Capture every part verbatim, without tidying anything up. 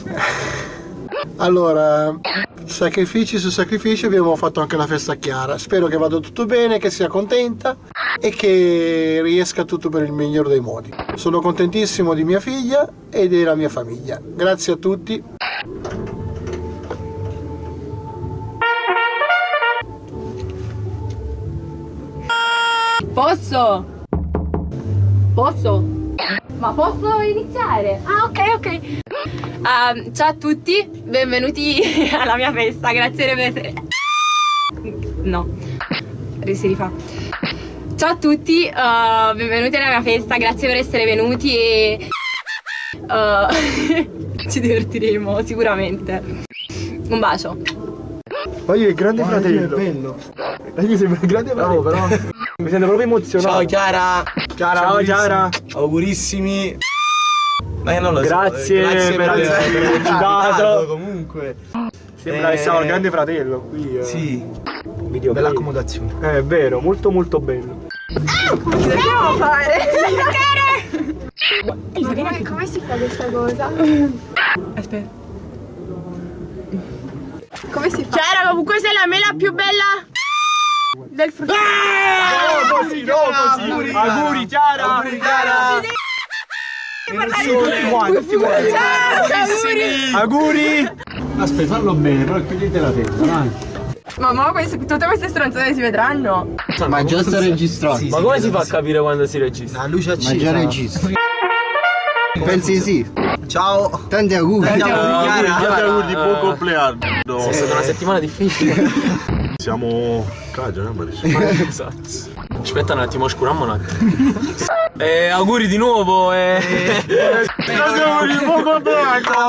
Allora, sacrifici su sacrifici, abbiamo fatto anche la festa a Chiara. Spero che vada tutto bene, che sia contenta e che riesca tutto per il miglior dei modi. Sono contentissimo di mia figlia e della mia famiglia. Grazie a tutti. Posso? Posso? Ma posso iniziare? Ah, ok, ok. Uh, ciao a tutti, benvenuti alla mia festa, grazie per essere... No, si rifà. Ciao a tutti, uh, benvenuti alla mia festa, grazie per essere venuti e... Uh, ci divertiremo sicuramente. Un bacio. Ma io è grande oh, fratello. È bello. Io sembra il grande fratello, però. Mi sento proprio emozionato. Ciao Chiara. Chiara, ciao Chiara. Augurissimi. Ma io non lo grazie so. Grazie per aver invitato. Comunque. Sembra che siamo il grande fratello qui. Eh. Sì. Video bella accomodazione. È vero, molto molto bello. Cosa dobbiamo fare? Ma come, come si fa questa cosa? Aspetta. Come si fa? Chiara, comunque sei la mela più bella del frutto. Ah! No, così, no, così. Auguri, auguri Chiara. Auguri Chiara. Auguri. Auguri. Aspetta, fallo bene, però chiudete la testa, vai. Ma ma queste, tutte queste stronzate si vedranno? Ma già sto registrando. Sì, ma sì, come si fa a capire quando si registra? La luce accesa. Ma già registro. Pensi sì? Ciao. Tanti auguri. Tanti auguri, Tanti Chiara. auguri di buon compleanno. È stata una settimana difficile. Siamo Cagia, no? Esatto. Aspetta un attimo, scuriamo un attimo. Eh, auguri di nuovo e... Tanti auguri di buon compleanno.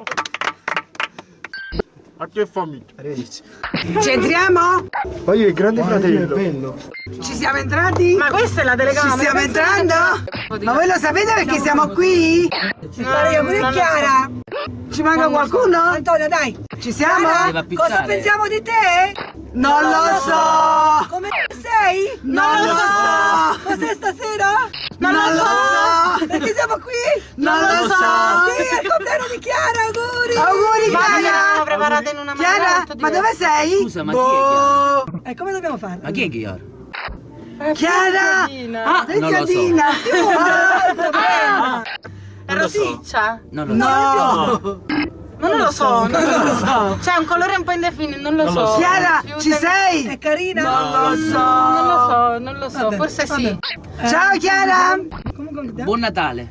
A che famiglia? Arrivederci. Ci entriamo? Ma io è grande fratello. Bello. Ci siamo entrati? Ma questa è la telecamera? Ci stiamo entrando? Ma voi lo sapete perché siamo qui? Ci pare io pure Chiara. Ci manca qualcuno? Antonio, dai. Ci siamo? Cosa pensiamo di te? Non lo so. Come sei? Non lo so. Cos'è stasera? Non lo so. Perché siamo qui? Non lo so. Sì, è il compleanno di Chiara, auguri. Auguri Chiara. Preparate in una maniera Chiara, molto ma diversa. dove sei? Scusa, ma chi è Chiara? E come dobbiamo fare? Ma chi è Chiara? Chiara! Ah, non lo so. Ah, È rosiccia? Non lo so. no! Ma non lo so, non lo so. C'è un colore un po' indefinito, non lo so. Chiara, Più ci del- sei? È carina? Non lo so. Non lo so, non lo so, Vabbè, forse sì. Ciao Chiara! Buon Natale.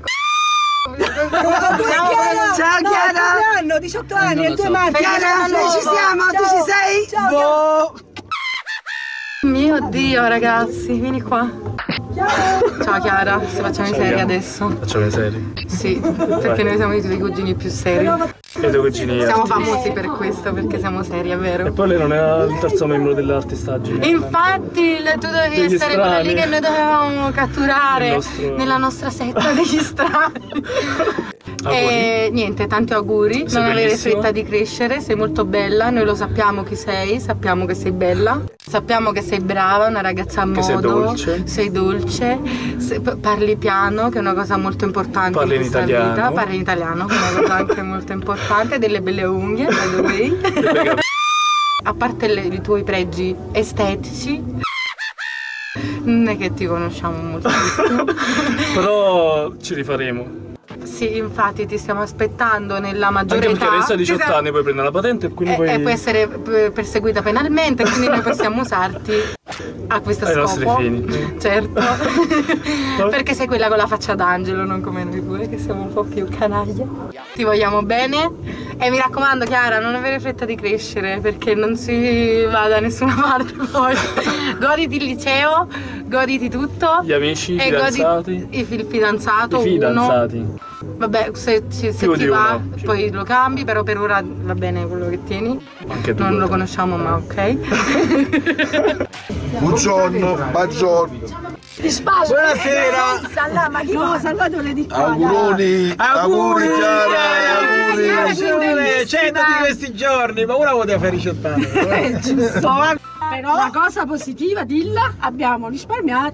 Chiara! Ciao Chiara! Hanno diciotto anni, Eh, non è lo due so. marchi. Chiara, noi ci siamo, tu ci sei? Ciao! Mio Dio ragazzi, vieni qua. Ciao Chiara, se facciamo i seri adesso. Facciamo le serie. Sì, perché noi siamo i tuoi cugini più seri. E due cugini. Siamo famosi per questo, perché siamo seri, è E vero. poi lei non è il terzo membro dell'artistaggine. Infatti, le- tu dovevi Degli essere quella lì strani. che noi dovevamo catturare Il nostro- nella nostra setta degli strani. E niente, tanti auguri, Sei non avere bellissima. fretta di crescere, sei molto bella, noi lo sappiamo chi sei, sappiamo che sei bella, sappiamo che sei brava, una ragazza a modo, Che sei dolce. sei dolce, se- p- parli piano, che è una cosa molto importante Parli in in questa italiano. vita, parli in italiano, che è una cosa anche molto importante, delle belle unghie, by the way. A parte le- i tuoi pregi estetici, non è che ti conosciamo moltissimo. Però ci rifaremo. Sì, infatti ti stiamo aspettando nella maggiore Anche perché età. adesso a diciotto Ti stiamo- anni puoi prendere la patente e quindi e, puoi... e può essere p- perseguita penalmente, quindi noi possiamo usarti a questo Ai scopo. nostri fini. Certo. Perché sei quella con la faccia d'angelo, non come noi due che siamo un po' più canaglia. Ti vogliamo bene e mi raccomando Chiara, non avere fretta di crescere perché non si va da nessuna parte poi. Goditi il liceo, goditi tutto. Gli amici, i e fidanzati. goditi il, il fidanzato, I fidanzati. uno. Vabbè, se, se, se Più ti di va uno, più. poi lo cambi, però per ora va bene quello che tieni. Anche due, Non lo tre. conosciamo ma ok. Buongiorno, buongiorno. Buonasera! Ma chi no, salvatore di qua! Auguroni, auguri Chiara, auguri. cento di questi giorni, ma ora poteva fare ricettare. Giusto, però la cosa positiva, dilla, abbiamo risparmiato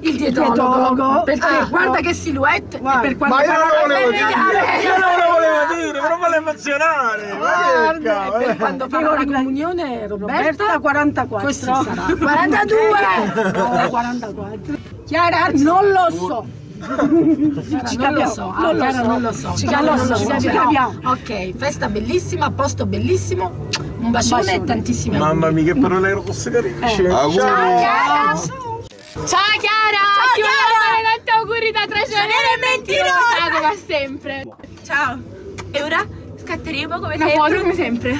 Il dietologo. Perché ah, guarda no. che silhouette. Guarda. Per quanto ma io non lo volevo dire. dire. Io non lo volevo dire, però volevo emozionare. Guarda, per quando farà la comunione Roberta quarantaquattro. Questo sarà. quarantadue. No, quarantaquattro. Chiara, non lo so. Ci non lo so, non lo so, non lo so, ci capiamo. Ok, festa bellissima, posto bellissimo, un bacione e tantissimi auguri. Mamma mia, che parole rosse carine. Eh. Ciao Chiara! Ciao Chiara! Ciao Ti Chiara! voglio fare tanti auguri da trascinare e mentirosa come sempre. Ciao. E ora scatteremo come Una sempre. foto come sempre.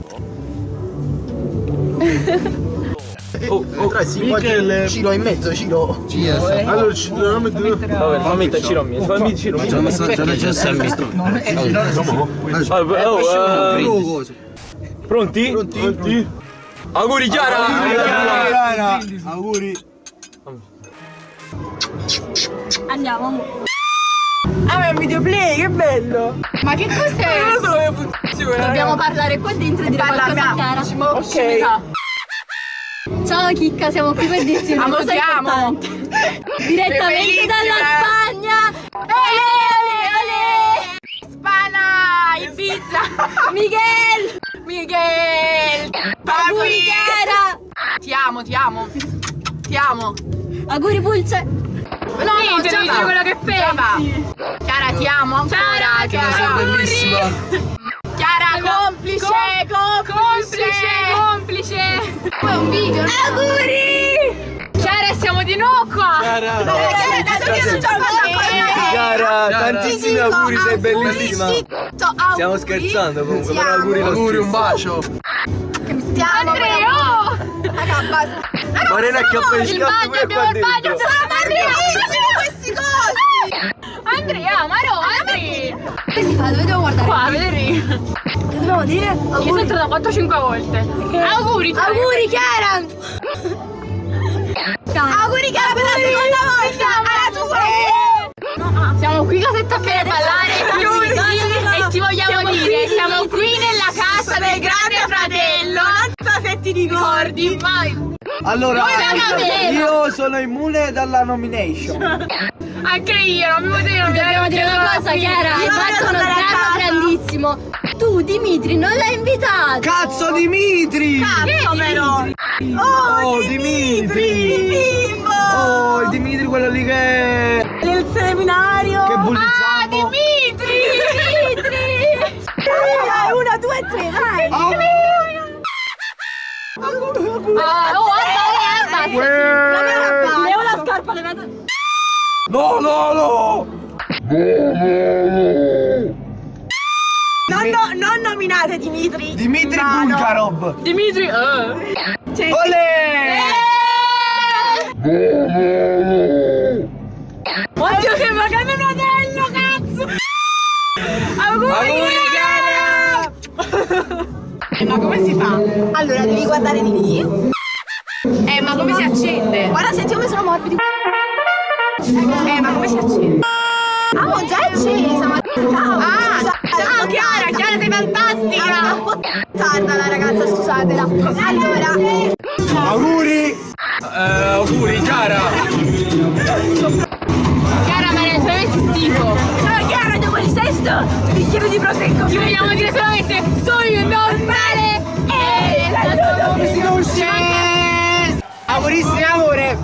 Oh, oh, tra si Michele... Ciro in mezzo, Ciro. Allora ci dobbiamo mettere. Vabbè, fammi mettere Ciro a me. Fammi Ciro. Già non so, già non c'è sempre. Pronti? Pronti? Auguri Chiara! Auguri. Auguri. Andiamo. Ah, ma è un videoplay, che bello! Ma che cos'è? Non lo so come funziona. Dobbiamo parlare qua dentro e dire qualcosa a Chiara. Ok. Ciao Chicca, siamo qui per dirti una cosa importante. Direttamente dalla Spagna. Ole, ole, ole. Spana, Ibiza. Miguel. Miguel. Auguri Chiara. Ti amo, ti amo. Ti amo. Auguri Pulce. No, no, Niente, devi dire quello che pensi. Chiara, ti amo ancora. Ciao, Chiara. Bellissima. Chiara, complice, complice, complice. Poi è un video. Auguri. Chiara, siamo di nuovo qua. Chiara. No, Chiara, dato che non c'ho Chiara, tantissimi auguri, sei bellissima. Stiamo scherzando comunque, però auguri lo Auguri, un bacio. Stiamo, Andrea. raga, basta. Marina acchiappa le Il bagno, abbiamo il bagno. Andrea, questi cosi. Andrea, Maro, Andrea. Che si fa? Dove devo guardare? Qua, vedere. Che dobbiamo dire? Io sono entrata quattro cinque volte. Auguri. Auguri Chiara! Auguri Chiara per la seconda volta! Alla tua! Siamo qui casetta per ballare e ti vogliamo dire, siamo qui nella casa del grande fratello. Non so se ti ricordi. Vai. Allora, Dove io sono immune dalla nomination. Anche io, non mi potevo non Dobbiamo dire una cosa, Chiara, hai fatto uno sgarro grandissimo. Tu Dimitri non l'hai invitato. Cazzo Dimitri! Cazzo però! Oh, Dimitri! Bimbo! Oh, il Dimitri quello lì che... Nel seminario! Che bullizziamo! Ah, Dimitri! Dimitri! Dai, una, due, tre, vai! Ah, oh, basta, basta. Leo la scarpa, levata! No, no, no! Non, no, non nominate Dimitri! Dimitri No, no. Bulgarov! Dimitri, eh. Cioè, Olè! Oddio che magari un anello, cazzo! Auguri, Chiara! ma come si fa? Allora, devi guardare di lì. Eh, ma come si accende? Guarda, senti come sono morbidi. Eh, ma come si accende? Ah, ma già è accesa, ma ciao! Ah, ciao Chiara, Chiara sei fantastica! È un po' tarda la ragazza, scusatela. Allora, Auguri! Eh, auguri Chiara! Chiara, ma nel tuo esistito! ciao Chiara, dopo il sesto bicchiere di prosecco. Ti vogliamo dire solamente sono normale e la tua Si conosce! Augurissimi amore!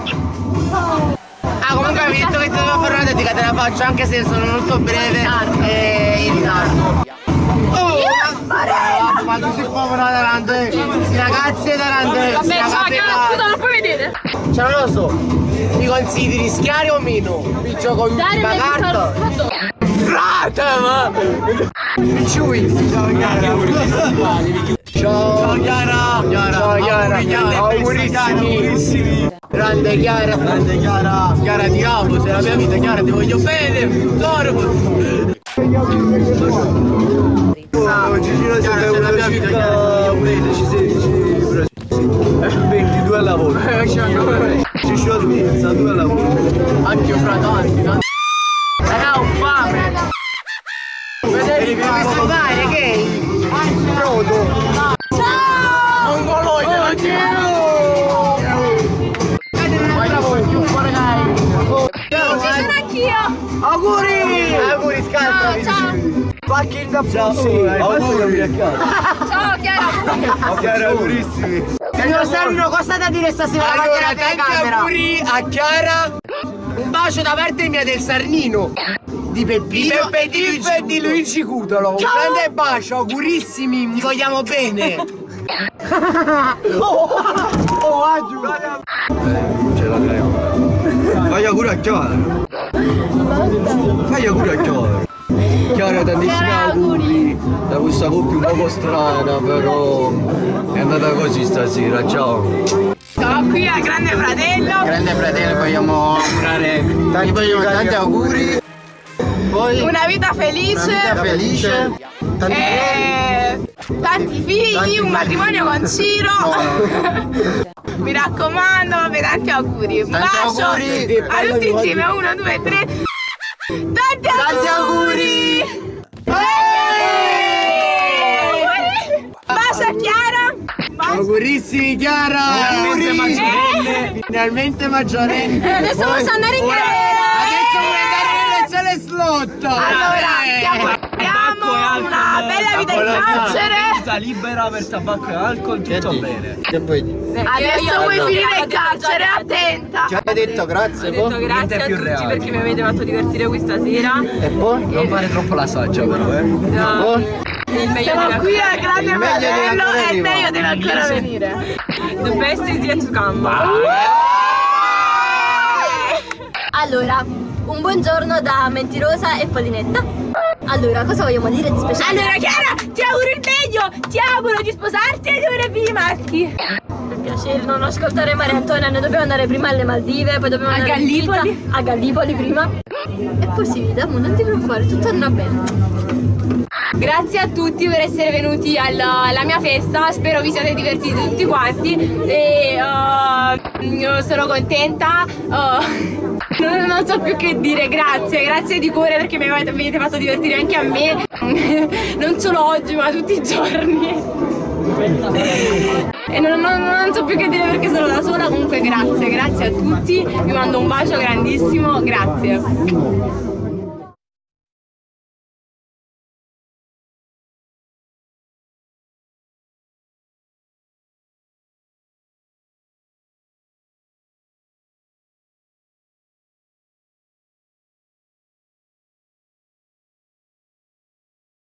Ah, comunque avevi detto che ti dovevo fare una dedica, te la faccio anche se sono molto breve e in ritardo. Oh! Ma quando si povera Tarante, si ragazze Tarante, Vabbè, ciao Chiara, scusa, non puoi vedere! cioè non lo so, mi consigli di rischiare o meno? Mi gioco con l'ultima carta? Frate, ma! Ciui! Ciao Chiara! Ciao Chiara! Ciao Chiara! Augurissimi! Grande Chiara! Grande Chiara! Chiara ti amo, sei la mia vita, Chiara ti voglio bene! Torno! Gigino sei la mia vita, Chiara undici sedici ventidue al lavoro! Ci sono pizza, due al lavoro! Anche io fra tanti, tanti! Raga, ho fame! Vedete, mi devi salvare, che? Pronto! Ciao! Non voglio, anche io! Vedete un'altra volta, più fuori dai! Auguri! Auguri, scalza! Ciao! Fucking da pussy! Auguri a casa! Ciao Chiara! Chiara, augurissimi. Signor Sarno, cosa da dire stasera? Allora, tanti auguri a Chiara. Un bacio da parte mia del Sarnino. Di Peppino, di Peppe Tiff e di Luigi Cutolo. Un grande bacio, augurissimi, vi vogliamo bene. Oh, oh, aggiù. Ce la crema. Fai auguri a Chiara. Fai auguri a Chiara. Chiara, tantissimi auguri da questa coppia un po' strana, però è andata così stasera, ciao. Sono qui al Grande Fratello. Grande fratello, vogliamo augurare tanti, vogliamo tanti auguri. Poi Una vita felice. una vita felice. Tanti E tanti figli, Tanti un matrimonio con Ciro. Mi raccomando, vabbè, tanti auguri. Un Tanti bacio auguri. a tutti insieme. Uno, due, tre. Tanti Tanti auguri. auguri. Bacio a Chiara. Augurissimi Chiara. Finalmente maggiorenne. Finalmente maggiorenne. Adesso Poi- posso andare in ora- galera. Adesso vuoi dare le lezioni slot. Allora, Eh. ti auguriamo una bella vita in carcere. Vita libera per tabacco e alcol, tutto bene. Che vuoi dire? Adesso vuoi finire in carcere, attenta. Ci hai detto grazie, Ho detto poi? grazie a più tutti reale. perché mi avete fatto divertire questa sera. E poi? Non fare troppo la saggia però, eh. No, il meglio Siamo deve qui al Grande Il meglio deve Fratello ancora e il arrivare. meglio deve ancora venire. The best is yet to come. Allora, un buongiorno da Mentirosa e Polinetta. Allora, cosa vogliamo dire di speciale? Allora Chiara, ti auguro il meglio. Ti auguro di sposarti e di avere figli maschi. Per piacere, non ascoltare Maria Antonia, noi dobbiamo andare prima alle Maldive, poi dobbiamo A andare in Gallipoli? Ibiza, a Gallipoli prima. E poi si vede, amore, non ti preoccupare, tutto andrà bene. Grazie a tutti per essere venuti alla, alla mia festa, spero vi siate divertiti tutti quanti e uh, sono contenta, uh, non, non so più che dire, grazie, grazie di cuore perché mi avete, mi avete fatto divertire anche a me, non solo oggi ma tutti i giorni. E non, non, non so più che dire perché sono da sola, comunque grazie, grazie a tutti, vi mando un bacio grandissimo, grazie.